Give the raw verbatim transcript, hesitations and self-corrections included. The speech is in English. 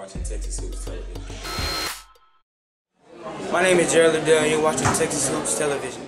watching Texas Hoops Television. My name is Gerald Liddell and you're watching Texas Hoops Television.